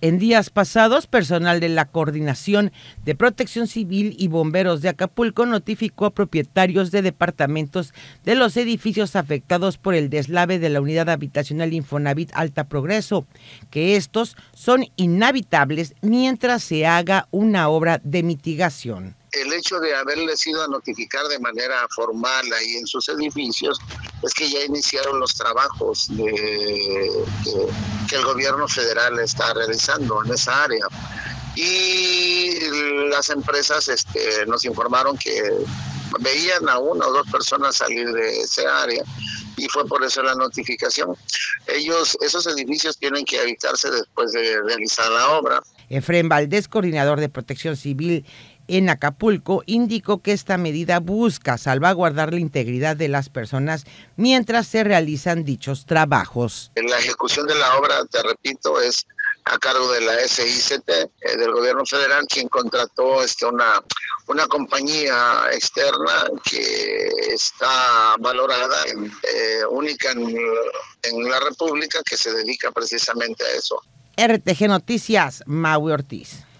En días pasados, personal de la Coordinación de Protección Civil y Bomberos de Acapulco notificó a propietarios de departamentos de los edificios afectados por el deslave de la unidad habitacional Infonavit Alta Progreso, que estos son inhabitables mientras se haga una obra de mitigación. El hecho de haberles ido a notificar de manera formal ahí en sus edificios es que ya iniciaron los trabajos que el gobierno federal está realizando en esa área. Y las empresas nos informaron que veían a una o dos personas salir de esa área y fue por eso la notificación. Esos edificios tienen que habitarse después de realizar la obra. Efrén Valdés, coordinador de Protección Civil en Acapulco, indicó que esta medida busca salvaguardar la integridad de las personas mientras se realizan dichos trabajos. La ejecución de la obra, te repito, es a cargo de la SICT, del gobierno federal, quien contrató una compañía externa que está valorada, única en la República, que se dedica precisamente a eso. RTG Noticias, Maui Ortiz.